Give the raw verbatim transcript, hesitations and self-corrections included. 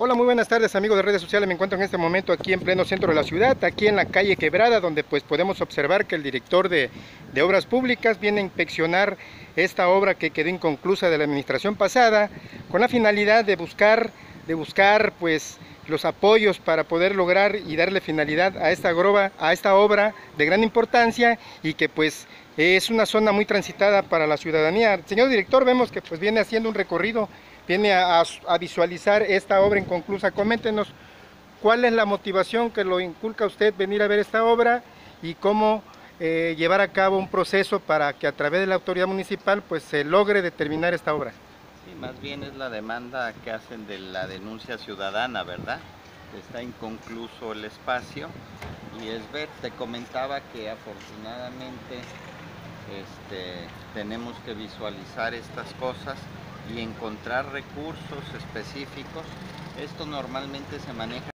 Hola, muy buenas tardes amigos de redes sociales. Me encuentro en este momento aquí en pleno centro de la ciudad, aquí en la calle Quebrada, donde pues podemos observar que el director de, de Obras Públicas viene a inspeccionar esta obra que quedó inconclusa de la administración pasada, con la finalidad de buscar, de buscar pues los apoyos para poder lograr y darle finalidad a esta, groba, a esta obra de gran importancia y que pues es una zona muy transitada para la ciudadanía. Señor director, vemos que pues viene haciendo un recorrido, viene a, a, a visualizar esta obra inconclusa. Coméntenos cuál es la motivación que lo inculca a usted venir a ver esta obra y cómo eh, llevar a cabo un proceso para que a través de la autoridad municipal pues se logre determinar esta obra. Sí, más bien es la demanda que hacen de la denuncia ciudadana, ¿verdad? Está inconcluso el espacio y es ver, te comentaba que afortunadamente este, tenemos que visualizar estas cosas y encontrar recursos específicos. Esto normalmente se maneja